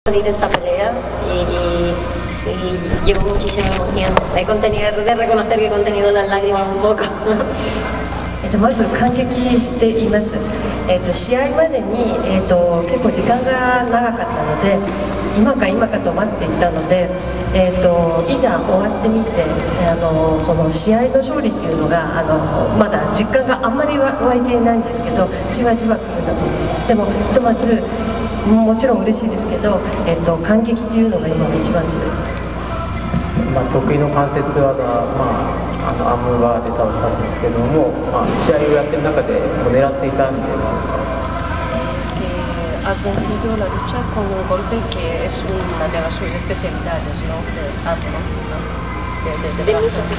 salir esta pelea y llevo muchísima emoción. De reconocer que he contenido las lágrimas un poco. まず感激しています。試合までに、結構時間が長かったので、今かと待っていたので、いざ終わってみて、その試合の勝利っていうのがまだ実感があんまり湧いていないんですけど、じわじわ来るんだと思います。でもひとまずもちろん嬉しいですけど、感激っていうのが今一番強いです。 得意の関節技、アームバーで倒したんですけども、試合をやってる中で狙っていたんでしょうか。 Has vencido la lucha con un golpe que es una de las sus especialidades, ¿no? De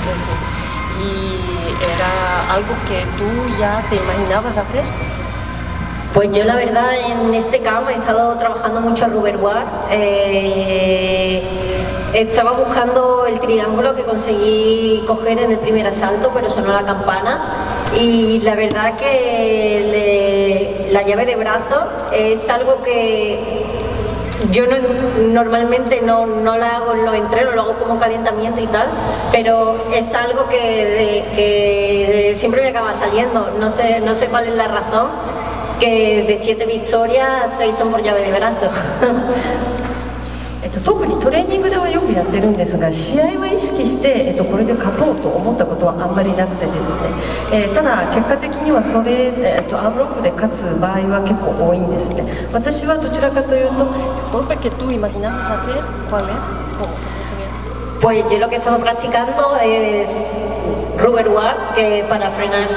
¿Y era algo que tú ya te imaginabas hacer? Pues yo la verdad en este campo he estado trabajando mucho a rubber guard. Estaba buscando el triángulo que conseguí coger en el primer asalto, pero sonó la campana. Y la verdad que la llave de brazo es algo que yo normalmente no la hago en los entrenos, lo hago como calentamiento y tal, pero es algo que siempre me acaba saliendo. No sé cuál es la razón, que de 7 victorias 6 son por llave de brazo. 特にトレーニングではよくやってるんですが、試合は意識して、これで勝とうと思ったことはあんまりなくてですね、ただ結果的にはアームロックで勝つ場合は結構多いんですね。私はどちらかというと、 golpe que tú imaginabas hacer, ¿cuál era? Pues yo lo que he estado practicando es rubber guard, que para frenar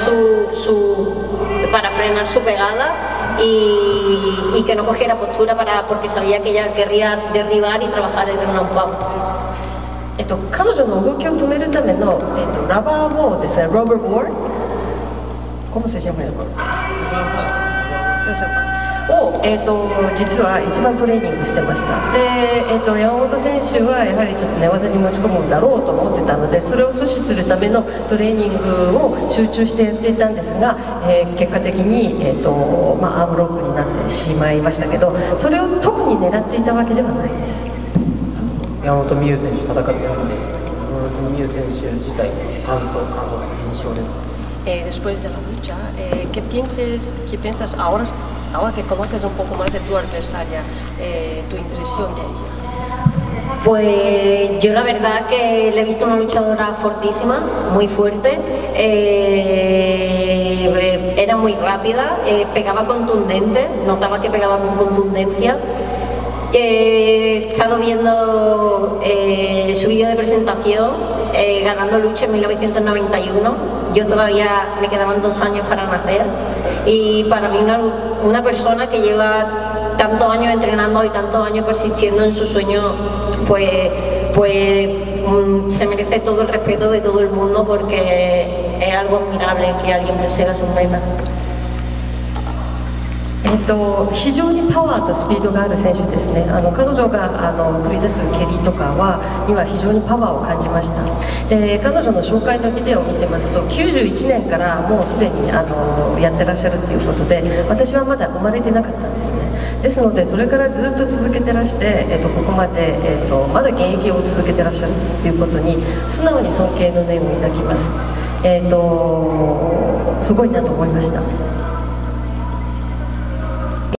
su pegada y que no cogiera postura porque sabía que ella querría derribar y trabajar el ground pound. 彼女の動きを止めるための、ラバーボールですね、ロバーボール。¿Cómo se llama el board? を、実は一番トレーニングしてました。で、山本選手はやはりちょっと寝技に持ち込むんだろうと思ってたので、それを阻止するためのトレーニングを集中してやっていたんですが、結果的に、アームロックになってしまいましたけど、それを特に狙っていたわけではないです。 山本美宇選手戦ってるので、山本美宇選手自体感想的印象ですか。 Después de la lucha, ¿qué piensas ahora que conoces un poco más de tu adversaria, tu impresión de ella? Pues yo la verdad que le he visto una luchadora fortísima, muy fuerte, era muy rápida, pegaba contundente, notaba que pegaba con contundencia. He estado viendo su vídeo de presentación, ganando lucha en 1991. Yo todavía me quedaban 2 años para nacer y para mí una persona que lleva tantos años entrenando y tantos años persistiendo en su sueño, pues se merece todo el respeto de todo el mundo porque es algo admirable que alguien persiga sus metas. 非常にパワーとスピードがある選手ですね。彼女が繰り出す蹴りとかは今非常にパワーを感じました。で、彼女の紹介のビデオを見てますと、91年からもうすでにやってらっしゃるということで、私はまだ生まれてなかったんですね。ですのでそれからずっと続けてらして、ここまで、まだ現役を続けてらっしゃるということに素直に尊敬の念を抱きます。すごいなと思いました。